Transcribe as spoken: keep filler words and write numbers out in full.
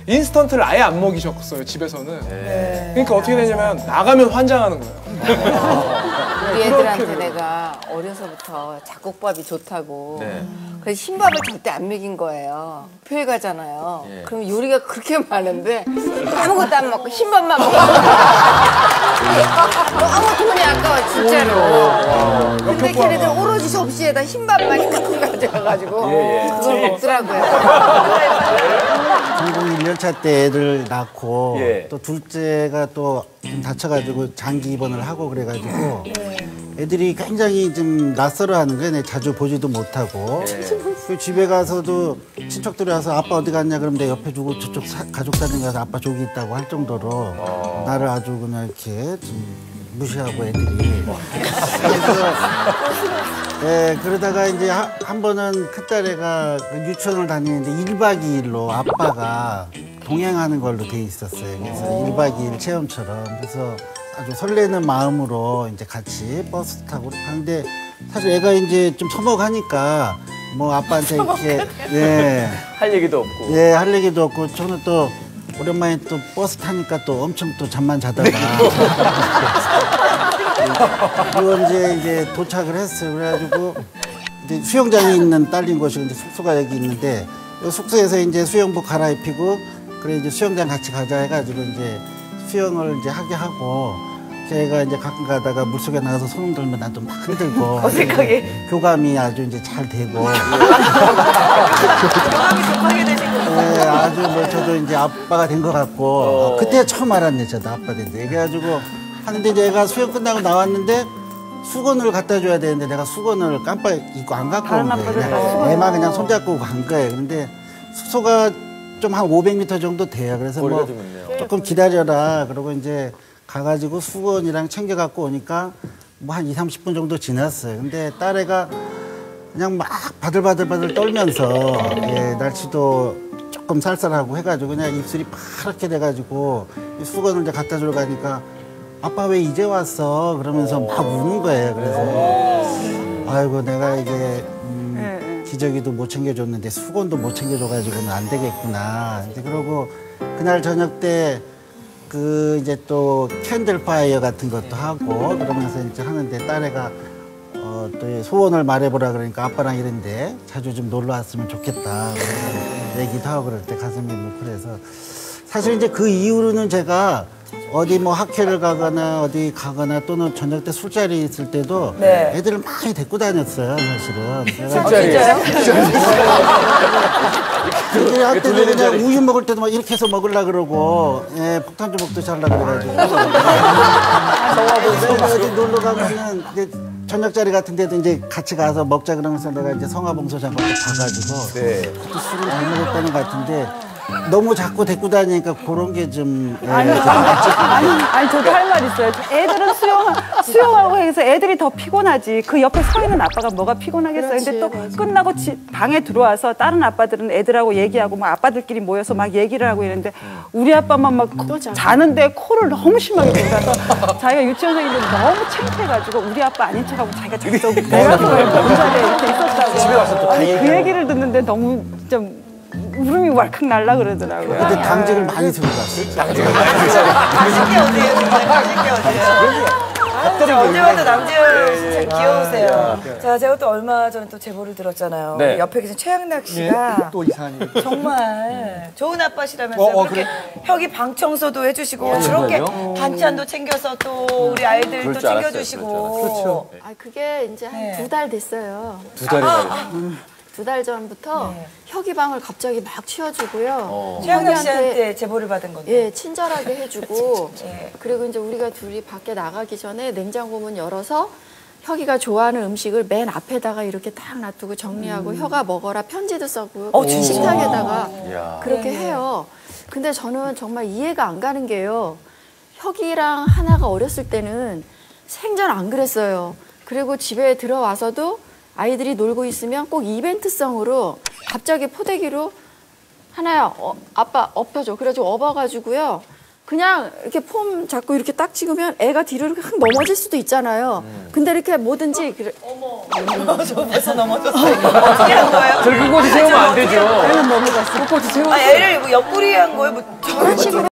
인스턴트를 아예 안 먹이셨어요, 집에서는. 네. 그러니까 어떻게 되냐면 나가면 환장하는 거예요. 우리 애들한테 내가 어려서부터 잡곡밥이 좋다고. 네. 그래서 흰밥을 절대 안 먹인 거예요. 교회 가잖아요. 예. 그럼 요리가 그렇게 많은데 아무것도 안 먹고 흰밥만 먹어. 너무 돈이 아까워 진짜로. 근데 걔네들 오로지 접시에다 흰밥만 갖고 가져가가지고 예, 예. 그걸 먹더라고요. 전공 일 년차 때 애들 낳고 예. 또 둘째가 또 좀 다쳐가지고 장기 입원을 하고 그래가지고 애들이 굉장히 좀 낯설어하는 거예요. 자주 보지도 못하고. 그 집에 가서도 친척들이 와서 아빠 어디 갔냐 그러면 내 옆에 두고 저쪽 사, 가족 사진 가서 아빠 저기 있다고 할 정도로 어. 나를 아주 그냥 이렇게 좀 무시하고 애들이. 그래서 예, 그러다가 이제 하, 한 번은 큰딸애가 그 유치원을 다니는데 일박 이일로 아빠가 동행하는 걸로 돼 있었어요. 그래서 일박 이일 체험처럼. 그래서 아주 설레는 마음으로 이제 같이 버스 타고 가는데 사실 애가 이제 좀 서먹하니까 뭐 아빠한테 이렇게 예. 할 얘기도 없고. 예, 할 얘기도 없고 저는 또 오랜만에 또 버스 타니까 또 엄청 또 잠만 자다가 그리고 이제 이제 도착을 했어요. 그래가지고 이제 수영장에 있는 딸린 곳이 이제 숙소가 여기 있는데 숙소에서 이제 수영복 갈아입히고 그래 이제 수영장 같이 가자 해가지고 이제 수영을 이제 하게 하고 제가 이제 가끔 가다가 물속에 나가서 손 흔들면 난 또 막 흔들고 어색하게 교감이 아주 이제 잘 되고 교감이 급하게 되신 거예요. 네, 아주 뭐 저도 이제 아빠가 된 것 같고 어. 그때 처음 알았네 저도 아빠 된데 그래가지고 하는데 이제 애가 수영 끝나고 나왔는데 수건을 갖다 줘야 되는데 내가 수건을 깜빡 잊고 안 갖고 온 거예요. 애만 그냥 손잡고 간 거예요. 근데 숙소가 좀 한 오백 미터 정도 돼요. 그래서 뭐 조금 기다려라. 그러고 이제 가가지고 수건이랑 챙겨 갖고 오니까 뭐 한 이삼십 분 정도 지났어요. 근데 딸애가 그냥 막 바들바들바들 떨면서 예, 날씨도 조금 쌀쌀하고 해가지고 그냥 입술이 파랗게 돼가지고 수건을 이제 갖다 주러 가니까 아빠 왜 이제 왔어? 그러면서 막 우는 거예요. 그래서 아이고 내가 이게 음, 기저귀도 못 챙겨줬는데 수건도 못 챙겨줘가지고는 안 되겠구나. 이제 그러고 그날 저녁 때 그 이제 또 캔들 파이어 같은 것도 하고 그러면서 이제 하는데 딸애가 어, 또 소원을 말해보라 그러니까 아빠랑 이런데 자주 좀 놀러 왔으면 좋겠다. 얘기도 하고 그럴 때 가슴이 뭉클해서 사실 이제 그 이후로는 제가 어디 뭐 학회를 가거나 어디 가거나 또는 저녁 때 술자리 있을 때도 네. 애들을 많이 데리고 다녔어요, 사실은. 술자리요? 애들이 할 때도 그냥 우유 먹을 때도 막 이렇게 해서 먹으려고 그러고, 예, 폭탄주 먹듯이 하려고 그래가지고. 어디 놀러 가면은 이제 저녁자리 같은 데도 이제 같이 가서 먹자 그러면서 내가 이제 성화봉소 장관 가가지고 네. 그때 술을 잘 먹었다는 것 같은데 너무 자꾸 데리고 다니니까 그런 게 좀. 예, 아니, 아니, 아니, 저도 할 말 있어요. 애들은 수영, 수영하고 해서 애들이 더 피곤하지. 그 옆에 서 있는 아빠가 뭐가 피곤하겠어요. 그렇지, 근데 또 맞아. 끝나고 지, 방에 들어와서 다른 아빠들은 애들하고 얘기하고 막 아빠들끼리 모여서 막 얘기를 하고 이러는데 우리 아빠만 막 자는데 코를 너무 심하게 곤다서 자기가 유치원생인데 너무 창피해가지고 우리 아빠 아닌 척하고 자기가 잤어. 내가 그걸 먼저에 이렇게 있었다고. 집에 가서 또 다 아니, 그 얘기를 듣는데 너무 좀 울음이 왈칵 날라 그러더라고요. 근데 당직을 많이 들고 갔어요. 당직을 많이 들고 가신 게 어디예요? 가신 게 어디예요? 언제 봐도 남지현 참 귀여우세요. 자, 제가 또 얼마 전에 또 제보를 들었잖아요. 네. 옆에 계신 최양락 씨가 네? 또 이상한 얘기. 정말 좋은 아빠시라면서요. 어, 어, 그렇게 그래? 혁이 방 청소도 해주시고 어, 그렇게 반찬도 챙겨서 또 우리 아이들 또 챙겨주시고. 그렇죠. 아, 그게 이제 한 두 달 됐어요. 두 달이나 아, 아. 두 달 전부터 네. 혁이 방을 갑자기 막 치워주고요. 어. 최양락 씨한테 제보를 받은 건데. 예, 친절하게 해주고 예. 그리고 이제 우리가 둘이 밖에 나가기 전에 냉장고 문 열어서 혁이가 좋아하는 음식을 맨 앞에다가 이렇게 딱 놔두고 정리하고 음. 혁아 먹어라 편지도 써고 어, 식탁에다가 이야. 그렇게 네. 해요. 근데 저는 정말 이해가 안 가는 게요. 혁이랑 하나가 어렸을 때는 생전 안 그랬어요. 그리고 집에 들어와서도 아이들이 놀고 있으면 꼭 이벤트성으로 갑자기 포대기로 하나야 어, 아빠 엎어줘. 그래가지고 업어가지고요. 그냥 이렇게 폼 잡고 이렇게 딱 찍으면 애가 뒤로 이렇게 확 넘어질 수도 있잖아요. 근데 이렇게 뭐든지 그래, 저렇게 꼬치 세우면 안 되죠. 애는 넘어갔어. 꼬치 세우면 아, 애를 뭐 옆구리에 한 거예요? 뭐 저런 식으로